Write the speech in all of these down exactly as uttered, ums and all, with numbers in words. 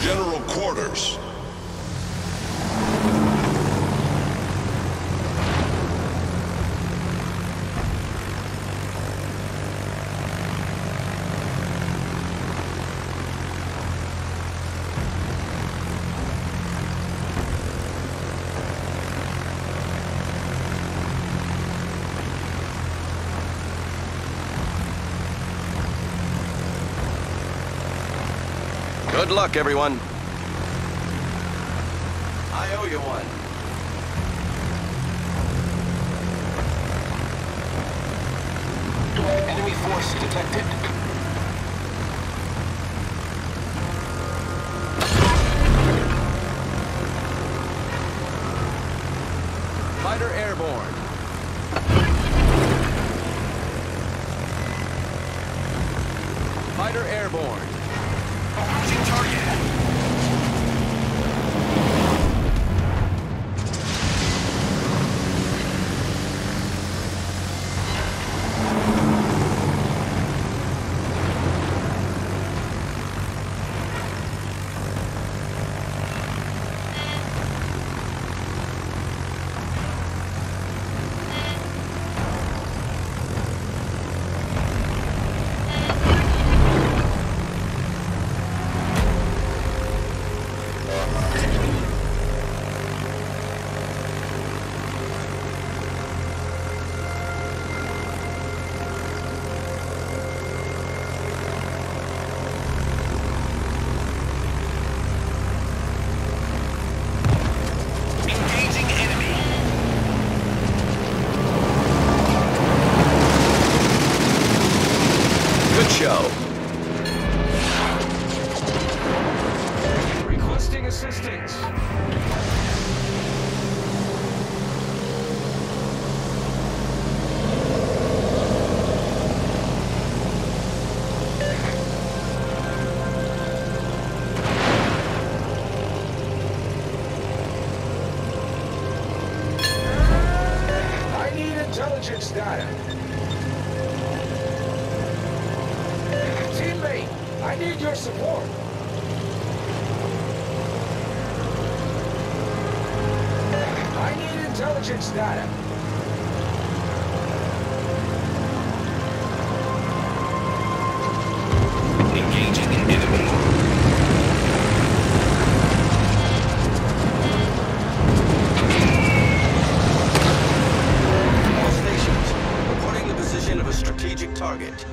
General quarters. Good luck, everyone. I owe you one. Enemy force detected. Fighter airborne. Fighter airborne. Approaching target. Show. Requesting assistance. I need intelligence data. Teammate, I need your support. I need intelligence data. Engaging an enemy. All stations, reporting the position of a strategic target.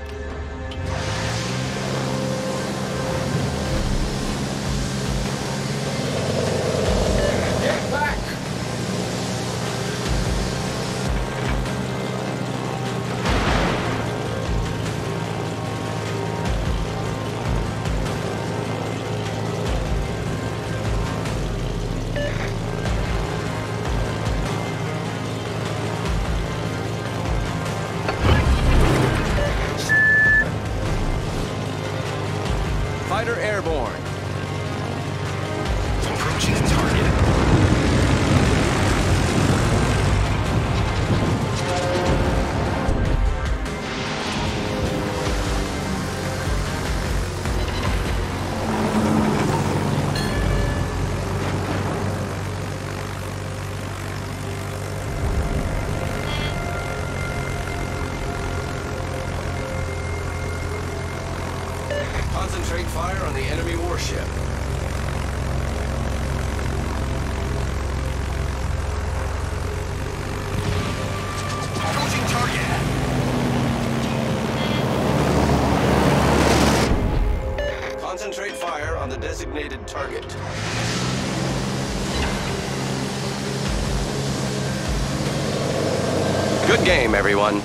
Fighter airborne. Approaching target. Concentrate fire on the enemy warship. Approaching target. Concentrate fire on the designated target. Good game, everyone.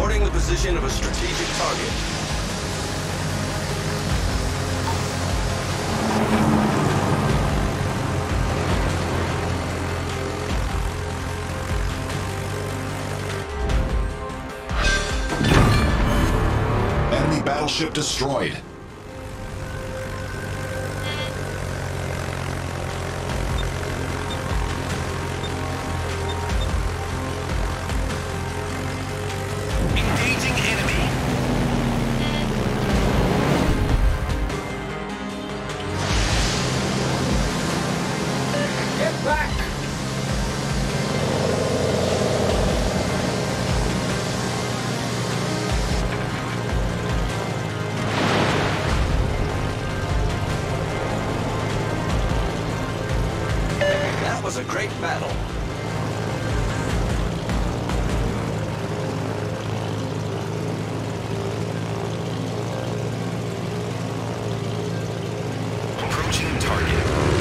Reporting the position of a strategic target. Enemy battleship destroyed. Engaging enemy. Get back! That was a great battle. Approaching target.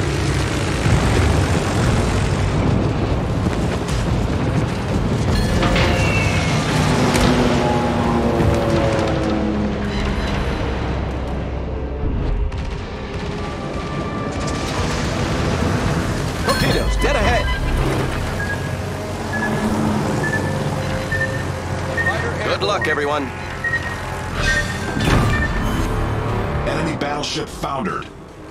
Torpedoes, dead ahead. Good luck, everyone. Enemy battleship foundered.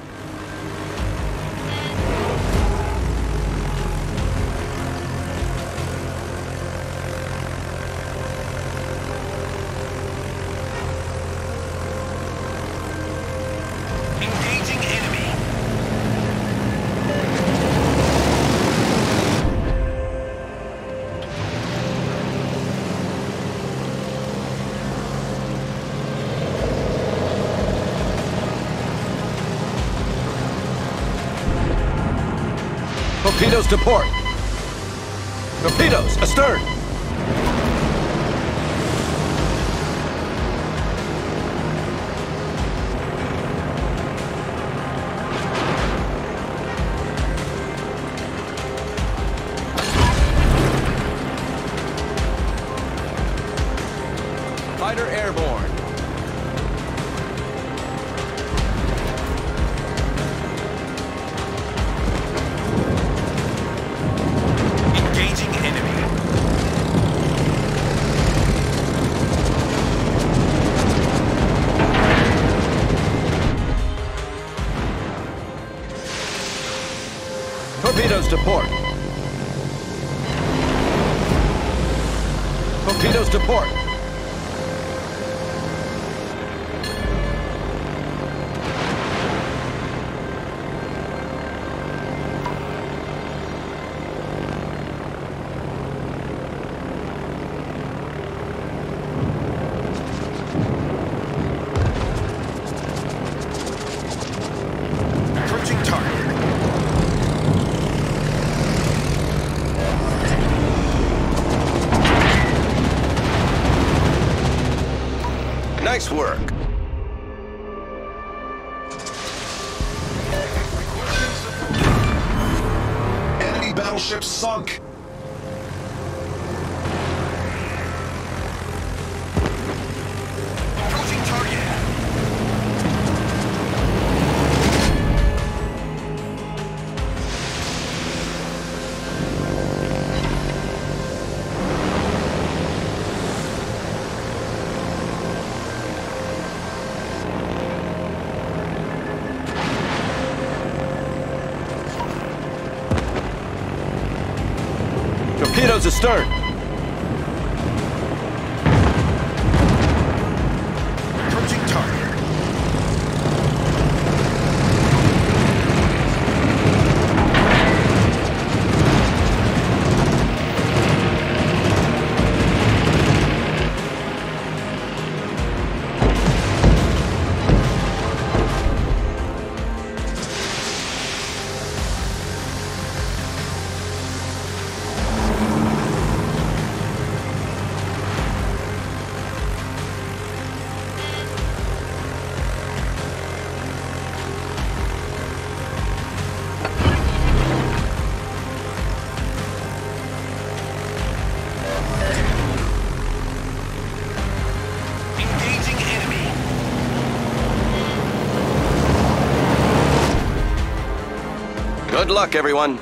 Engaging enemy. Torpedoes to port. Torpedoes astern. Fighter airborne. Engaging enemy. Torpedoes to port. Torpedoes to port. Approaching target. Nice work. Enemy battleship sunk. Approaching target. Torpedoes astern. Approaching target. Good luck, everyone.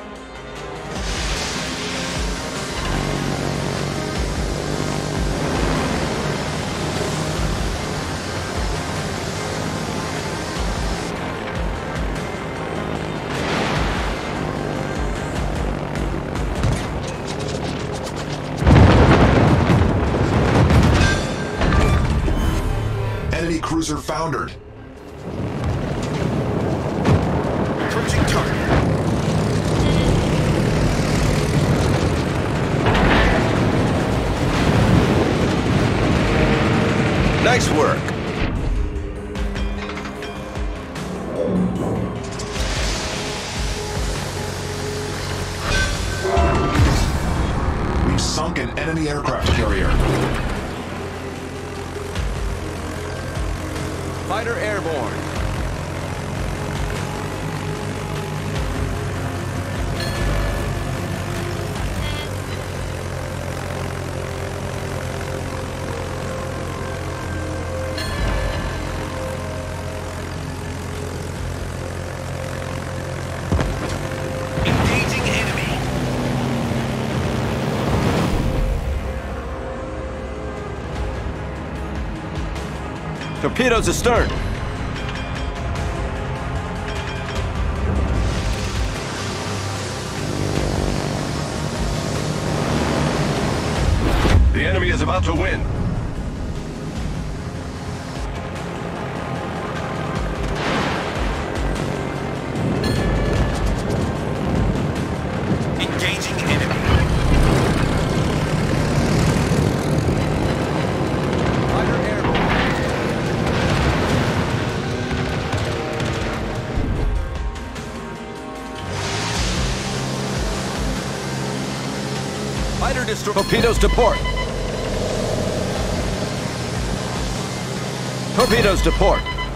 Enemy cruiser foundered. Approaching target. Nice work. We've sunk an enemy aircraft carrier. Fighter airborne. Engaging enemy. Torpedoes astern. The enemy is about to win. Engaging enemy. Fighter airborne. Fighter destroy. Torpedoes to port. Torpedoes to port.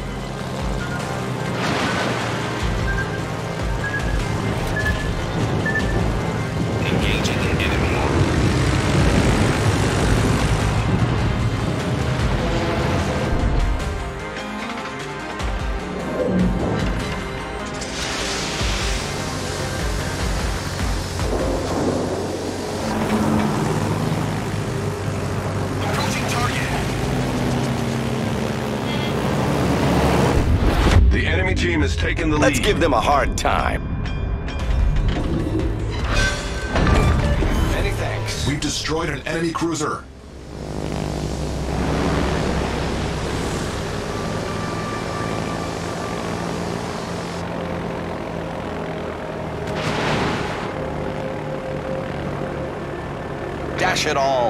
Engaging enemy. Approaching target. The enemy team has taken the lead. Let's give them a hard time. Many thanks. We've destroyed an enemy cruiser. Dash it all.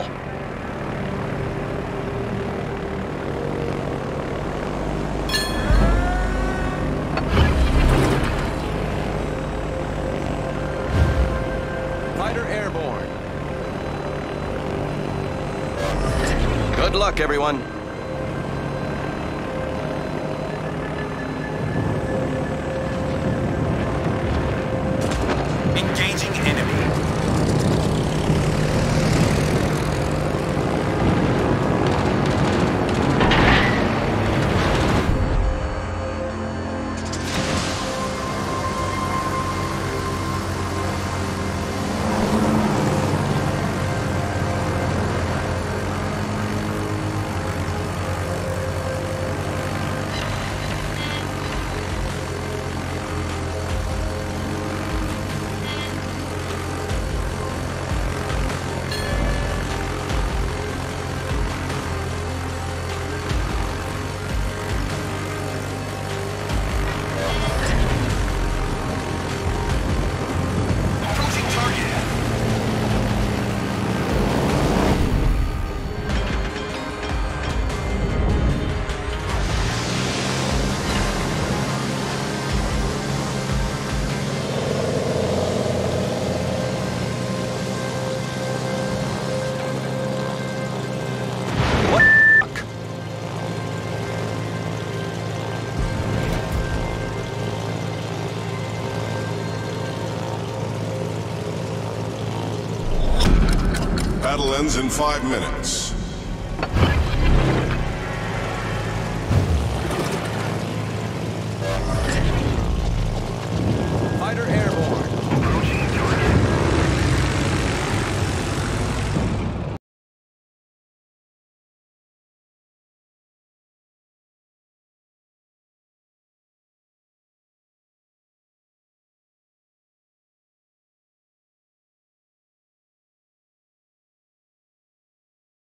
Fighter airborne. Good luck, everyone. Engaging enemy. Approaching target. What? Fuck? Battle ends in five minutes.